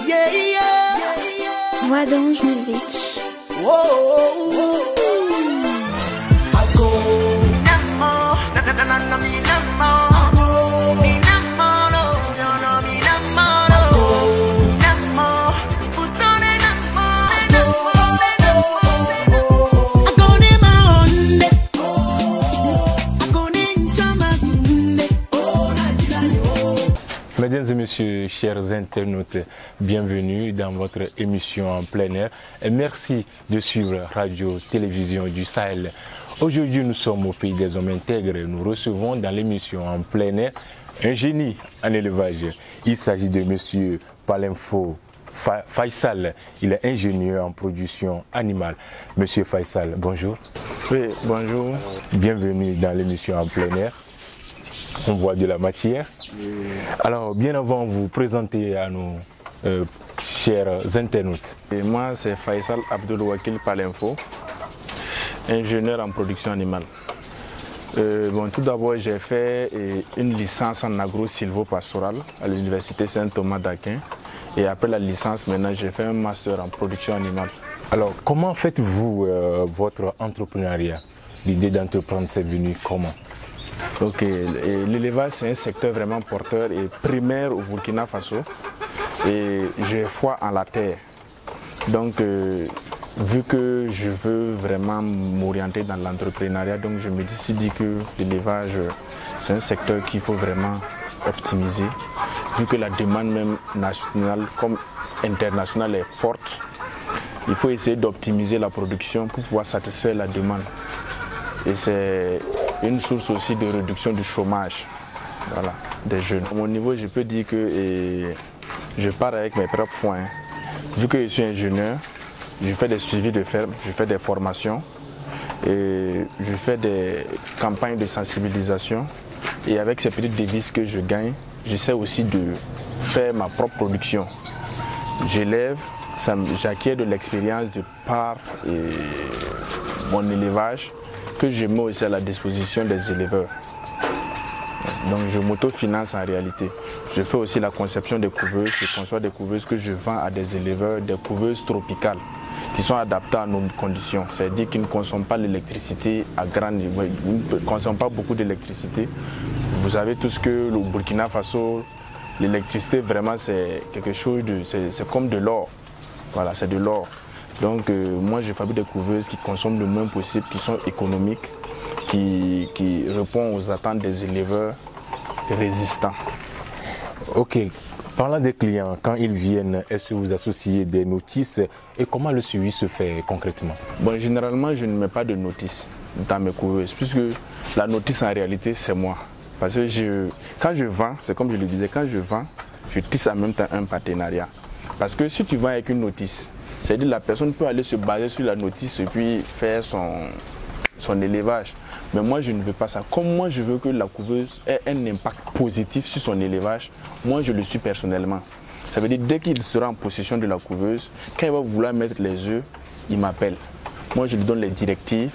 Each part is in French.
Yeah, yeah. Voix d'ange musique. Mesdames et messieurs, chers internautes, bienvenue dans votre émission en plein air et merci de suivre Radio-Télévision du Sahel. Aujourd'hui, nous sommes au pays des hommes intègres et nous recevons dans l'émission en plein air un génie en élevage. Il s'agit de monsieur Palenfo Faisal. Il est ingénieur en production animale. Monsieur Faisal, bonjour. Oui, bonjour. Bienvenue dans l'émission en plein air. On voit de la matière. Alors, bien avant, vous présentez à nos chers internautes. Et moi, c'est Faisal Abdul Wakil Palenfo, ingénieur en production animale. Tout d'abord, j'ai fait une licence en agro-silvo-pastoral à l'université Saint-Thomas d'Aquin. Et après la licence, maintenant, j'ai fait un master en production animale. Alors, comment faites-vous votre entrepreneuriat? L'idée d'entreprendre, c'est venu comment? Ok, l'élevage c'est un secteur vraiment porteur et primaire au Burkina Faso et j'ai foi en la terre. Donc vu que je veux vraiment m'orienter dans l'entrepreneuriat, donc je me suis dit que l'élevage c'est un secteur qu'il faut vraiment optimiser. Vu que la demande même nationale comme internationale est forte, il faut essayer d'optimiser la production pour pouvoir satisfaire la demande. Et c'est une source aussi de réduction du chômage, voilà, des jeunes. À mon niveau, je peux dire que je pars avec mes propres fonds. Vu que je suis ingénieur, je fais des suivis de ferme, je fais des formations et je fais des campagnes de sensibilisation. Et avec ces petites devises que je gagne, j'essaie aussi de faire ma propre production. J'élève, j'acquiers de l'expérience de par mon élevage, que je mets aussi à la disposition des éleveurs. Donc je m'autofinance en réalité. Je fais aussi la conception des couveuses, je conçois des couveuses que je vends à des éleveurs, des couveuses tropicales qui sont adaptées à nos conditions. C'est-à-dire qu'ils ne consomment pas l'électricité à grand niveau, ils ne consomment pas beaucoup d'électricité. Vous savez tous que le Burkina Faso, l'électricité vraiment c'est quelque chose de, c'est comme de l'or. Voilà, c'est de l'or. Donc moi je fabrique des couveuses qui consomment le moins possible, qui sont économiques, qui répondent aux attentes des éleveurs résistants. Ok, parlant des clients, quand ils viennent, est-ce que vous associez des notices et comment le suivi se fait concrètement? Bon, généralement je ne mets pas de notice dans mes couveuses, puisque la notice en réalité c'est moi. Parce que quand je vends, c'est comme je le disais, quand je vends, je tisse en même temps un partenariat. Parce que si tu vends avec une notice, c'est-à-dire que la personne peut aller se baser sur la notice et puis faire son élevage. Mais moi, je ne veux pas ça. Comme moi, je veux que la couveuse ait un impact positif sur son élevage, moi, je le suis personnellement. Ça veut dire dès qu'il sera en possession de la couveuse, quand il va vouloir mettre les œufs, il m'appelle. Moi, je lui donne les directives.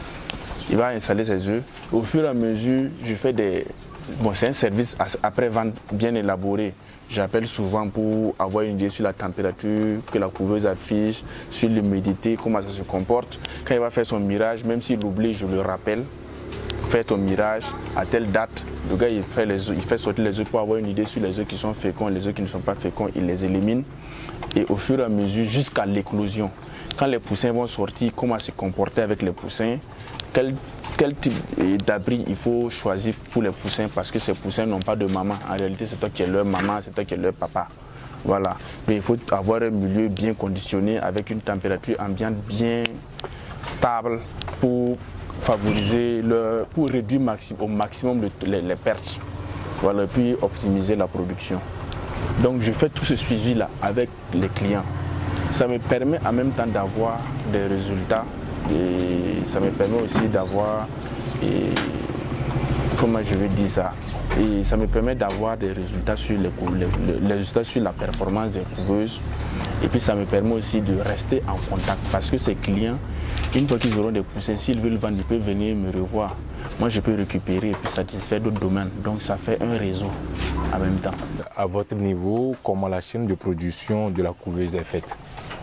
Il va installer ses œufs. Au fur et à mesure, je fais des... Bon, c'est un service après-vente bien élaboré. J'appelle souvent pour avoir une idée sur la température que la couveuse affiche, sur l'humidité, comment ça se comporte. Quand il va faire son mirage, même s'il oublie, je le rappelle. Fais ton mirage à telle date. Le gars, il fait sortir les œufs pour avoir une idée sur les œufs qui sont féconds, les œufs qui ne sont pas féconds, il les élimine. Et au fur et à mesure, jusqu'à l'éclosion. Quand les poussins vont sortir, comment se comporter avec les poussins, quel type d'abri il faut choisir pour les poussins, parce que ces poussins n'ont pas de maman. En réalité, c'est toi qui es leur maman, c'est toi qui es leur papa. Voilà. Mais il faut avoir un milieu bien conditionné avec une température ambiante bien stable pour favoriser pour réduire au maximum les pertes. Voilà, et puis optimiser la production. Donc je fais tout ce suivi-là avec les clients. Ça me permet en même temps d'avoir des résultats et ça me permet aussi d'avoir comment je vais dire ça, et ça me permet d'avoir des résultats sur les résultats sur la performance des couveuses. Et puis ça me permet aussi de rester en contact parce que ces clients, une fois qu'ils auront des poussins, s'ils veulent vendre, ils peuvent venir me revoir. Moi, je peux récupérer et puis satisfaire d'autres domaines. Donc ça fait un réseau en même temps. À votre niveau, comment la chaîne de production de la couveuse est faite?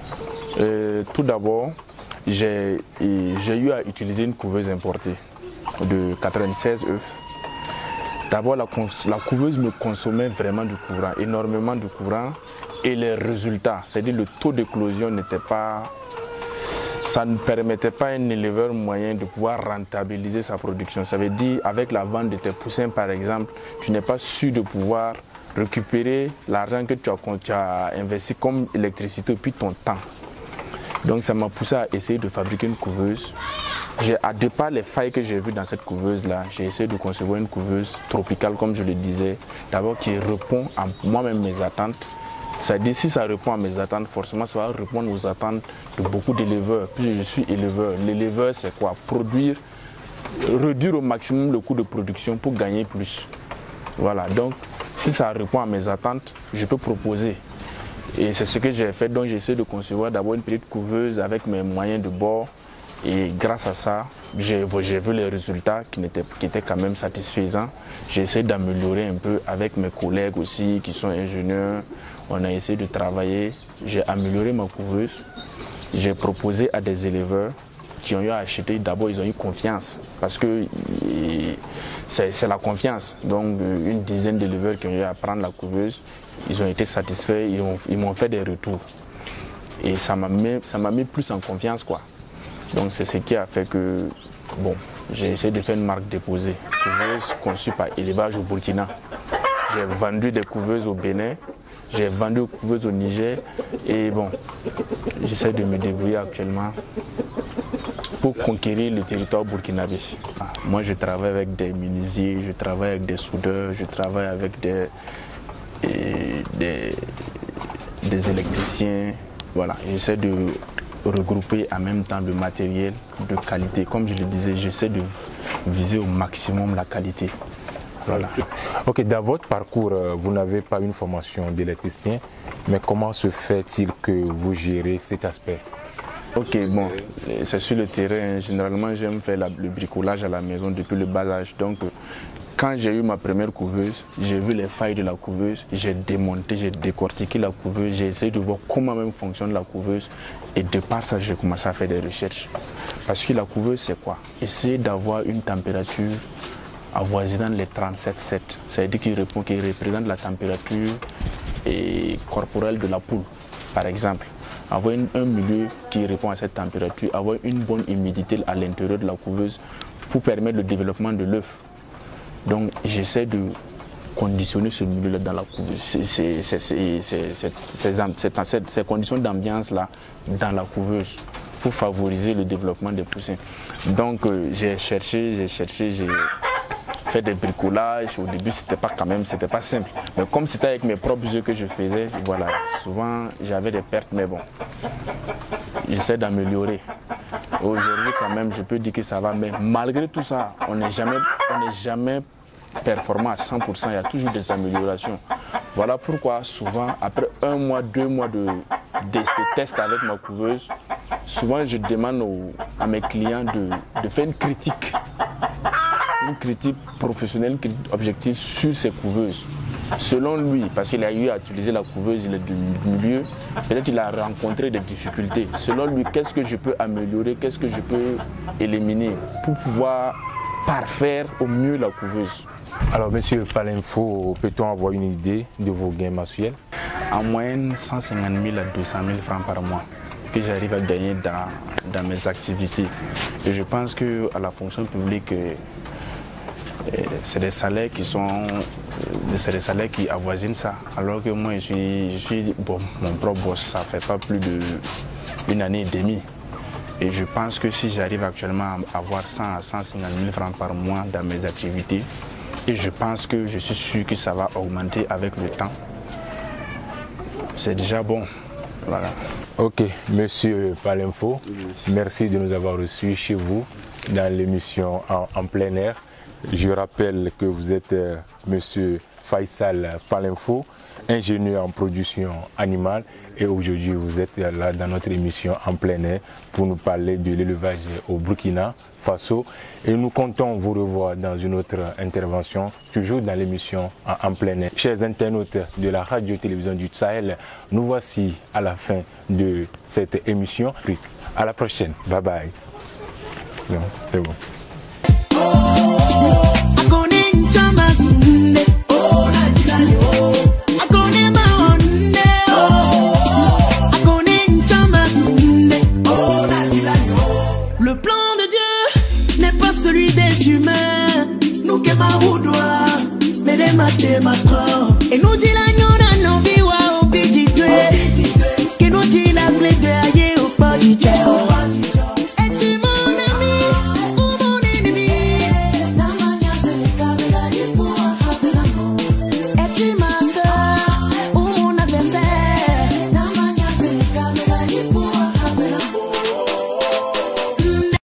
Tout d'abord, j'ai eu à utiliser une couveuse importée de 96 œufs. D'abord, la couveuse me consommait vraiment du courant, énormément de courant, et les résultats, c'est-à-dire le taux d'éclosion n'était pas... Ça ne permettait pas à un éleveur moyen de pouvoir rentabiliser sa production. Ça veut dire, avec la vente de tes poussins par exemple, tu n'es pas sûr de pouvoir récupérer l'argent que tu as investi comme électricité puis ton temps. Donc ça m'a poussé à essayer de fabriquer une couveuse. À départ, les failles que j'ai vues dans cette couveuse-là, j'ai essayé de concevoir une couveuse tropicale, comme je le disais, d'abord qui répond à moi-même mes attentes. C'est-à-dire, si ça répond à mes attentes, forcément, ça va répondre aux attentes de beaucoup d'éleveurs. Puis je suis éleveur. L'éleveur, c'est quoi? Produire, réduire au maximum le coût de production pour gagner plus. Voilà, donc si ça répond à mes attentes, je peux proposer. Et c'est ce que j'ai fait, donc j'ai essayé de concevoir d'abord une petite couveuse avec mes moyens de bord. Et grâce à ça, j'ai vu les résultats qui étaient quand même satisfaisants. J'ai essayé d'améliorer un peu avec mes collègues aussi qui sont ingénieurs. On a essayé de travailler. J'ai amélioré ma couveuse. J'ai proposé à des éleveurs qui ont eu à acheter. D'abord, ils ont eu confiance parce que c'est la confiance. Donc, une dizaine d'éleveurs qui ont eu à prendre la couveuse, ils ont été satisfaits, ils m'ont fait des retours. Et ça m'a mis plus en confiance, quoi. Donc c'est ce qui a fait que bon, j'ai essayé de faire une marque déposée, couveuse conçue par élevage au Burkina. J'ai vendu des couveuses au Bénin, j'ai vendu des couveuses au Niger et bon, j'essaie de me débrouiller actuellement pour conquérir le territoire burkinabé. Moi je travaille avec des menuisiers, je travaille avec des soudeurs, je travaille avec des électriciens. Voilà, j'essaie de regrouper en même temps le matériel de qualité. Comme je le disais, j'essaie de viser au maximum la qualité. Voilà. Ok, dans votre parcours, vous n'avez pas une formation d'électricien, mais comment se fait-il que vous gérez cet aspect? Ok, bon, c'est sur le terrain. Généralement, j'aime faire le bricolage à la maison depuis le bas âge. Donc, quand j'ai eu ma première couveuse, j'ai vu les failles de la couveuse, j'ai démonté, j'ai décortiqué la couveuse, j'ai essayé de voir comment même fonctionne la couveuse et de par ça, j'ai commencé à faire des recherches. Parce que la couveuse, c'est quoi? Essayer d'avoir une température avoisinant les 37,7. C'est-à-dire qu'il représente la température corporelle de la poule, par exemple. Avoir un milieu qui répond à cette température, avoir une bonne humidité à l'intérieur de la couveuse pour permettre le développement de l'œuf. Donc j'essaie de conditionner ce milieu-là dans la couveuse, ces conditions d'ambiance-là dans la couveuse pour favoriser le développement des poussins. Donc j'ai cherché, j'ai fait des bricolages. Au début, c'était pas simple. Mais comme c'était avec mes propres yeux que je faisais, voilà, souvent j'avais des pertes, mais bon, j'essaie d'améliorer. Aujourd'hui, quand même, je peux dire que ça va, mais malgré tout ça, on n'est jamais performant à 100%, il y a toujours des améliorations. Voilà pourquoi souvent, après 1 mois, 2 mois de tests avec ma couveuse, souvent je demande à mes clients de faire une critique professionnelle, une critique objective sur ces couveuses. Selon lui, parce qu'il a eu à utiliser la couveuse, il est du milieu, peut-être qu'il a rencontré des difficultés. Selon lui, qu'est-ce que je peux améliorer, qu'est-ce que je peux éliminer pour pouvoir parfaire au mieux la couveuse. Alors, monsieur Palinfo, peut-on avoir une idée de vos gains mensuels? En moyenne, 150 000 à 200 000 francs par mois que j'arrive à gagner dans mes activités. Et je pense qu'à la fonction publique, c'est des salaires qui avoisinent ça. Alors que moi, je suis mon propre boss, ça fait pas plus d'1 année et demie. Et je pense que si j'arrive actuellement à avoir 100 à 150 000 francs par mois dans mes activités, et je pense que je suis sûr que ça va augmenter avec le temps, c'est déjà bon. Voilà. Ok, monsieur Palinfo, merci de nous avoir reçus chez vous dans l'émission en plein air. Je rappelle que vous êtes Monsieur Faisal Palinfo, ingénieur en production animale, et aujourd'hui vous êtes là dans notre émission en plein air pour nous parler de l'élevage au Burkina Faso, et nous comptons vous revoir dans une autre intervention, toujours dans l'émission en plein air. Chers internautes de la radio-télévision du Sahel, nous voici à la fin de cette émission. À la prochaine, bye bye. C'est bon. Le plan de Dieu n'est pas celui des humains. Nous qui mais les mathématiques et nous dit